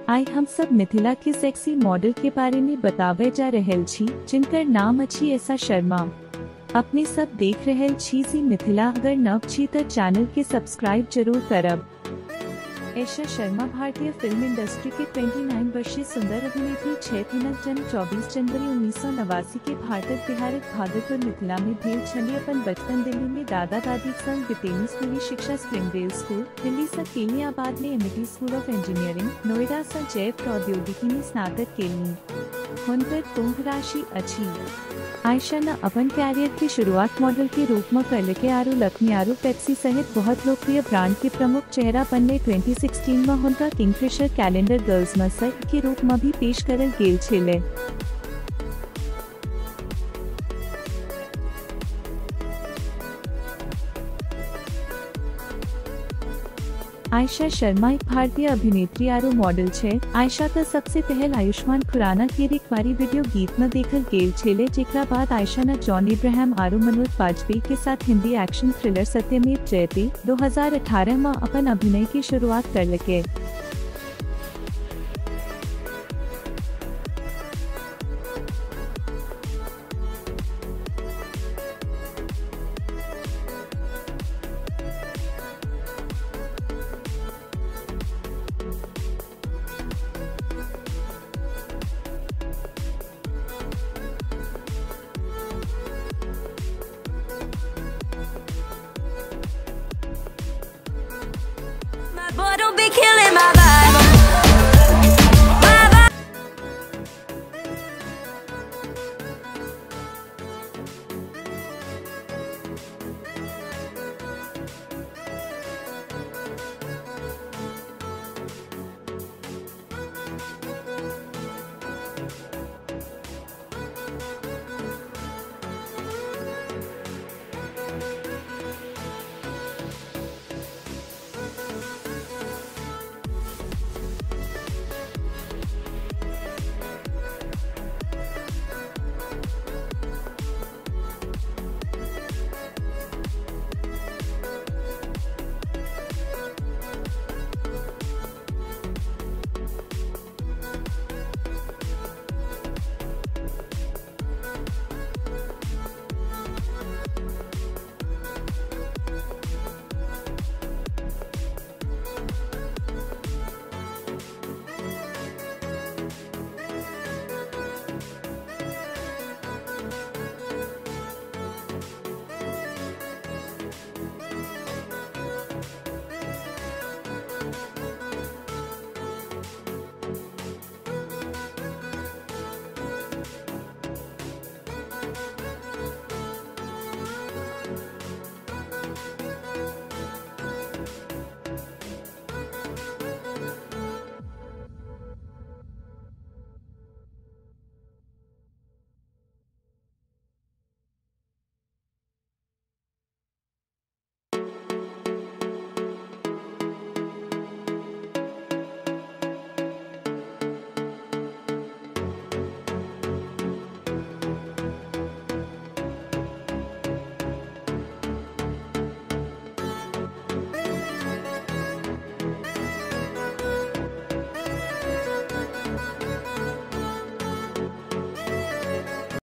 आई हम सब मिथिला के सेक्सी मॉडल के बारे में बतावे जा रहल छी जिनकर नाम अछि ऐशा शर्मा। अपने सब देख रहल छी सी मिथिला। अगर नव छी तो चैनल के सब्सक्राइब जरूर करब। ऐशा शर्मा भारतीय फिल्म इंडस्ट्री के 29 वर्षीय सुंदर अभिनेत्री छे। हिनक जन्म 24 जनवरी 1989 के भारत बिहारक भागलपुर मिथिला में भेल छली। अपन बचपन दिल्ली में दादा दादी संग बितेनी। स्कूली शिक्षा स्प्रिंगडेल स्कूल दिल्ली से केलियाबाद में Amity school of engineering Noida से जैव प्रौद्योगिकी में स्नातक केलनी। हुनकर कुंभ राशि अछि। आयशा ने अपन कैरियर की शुरुआत मॉडल के रूप में करलके आरु लक्ष्मी आरु पेप्सी सहित बहुत लोकप्रिय ब्रांड के प्रमुख चेहरा बनने 2016 में हुनका किंगफिशर कैलेंडर गर्ल्स में से के रूप में भी पेश करल गेल छेले। आयशा शर्मा एक भारतीय अभिनेत्री आरो मॉडल छे। आयशा का सबसे पहल आयुष्मान खुराना के एक बारी वीडियो गीत में देखल गेल छेले। जेकरा बाद आयशा ने जॉन इब्राहिम आरो मनोज बाजपेयी के साथ हिंदी एक्शन थ्रिलर सत्यमेव जयते 2018 में अपन अभिनय की शुरुआत करलके। Boy, don't be killing my vibe.